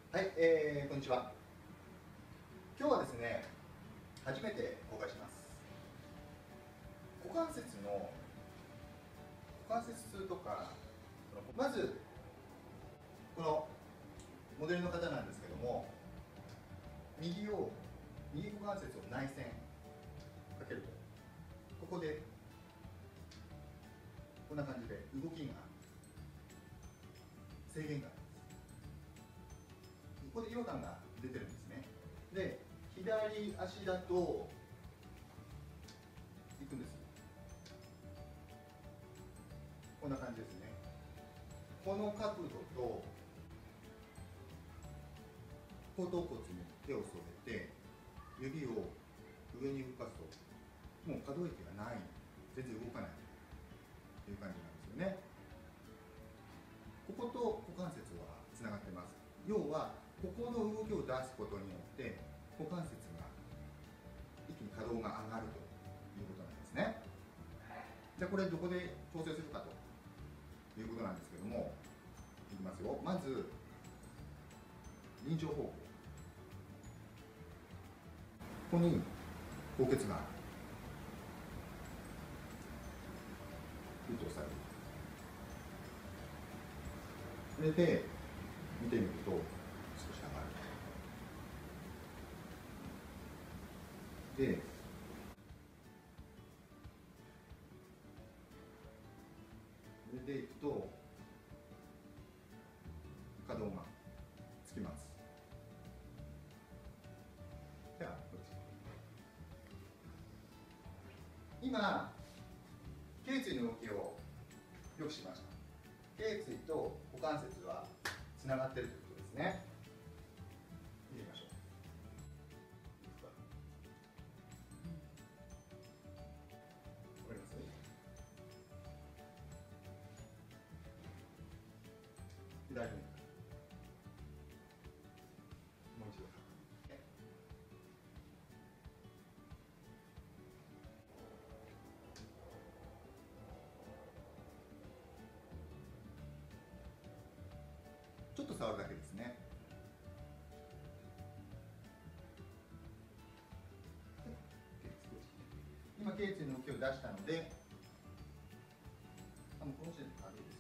はい、こんにちは。今日はですね、初めて公開します。股関節痛とか、まずこのモデルの方なんですけども、右股関節を内旋かけると、ここでこんな感じで動きが制限があります。ここで違和感が出てるんですね。で、左足だと行くんです。こんな感じですね。この角度と後頭骨に手を添えて指を上に動かすと、もう可動域がない、全然動かないという感じなんですよね。ここと股関節はつながってます。要はここの動きを出すことによって股関節が一気に可動が上がるということなんですね。じゃあこれどこで調整するかということなんですけども、いきますよ。まず臨場方向、ここに高血がグッと押される。それで見てみると少し上がる。で、これでいくと可動がつきます。ではこっち。今頸椎の動きをよくしました。頸椎と股関節はつながっているということですね。見てみましょう。わかります？左にもう一度。ちょっと触るだけですね。今頸椎の動きを出したので、この時点で軽いです。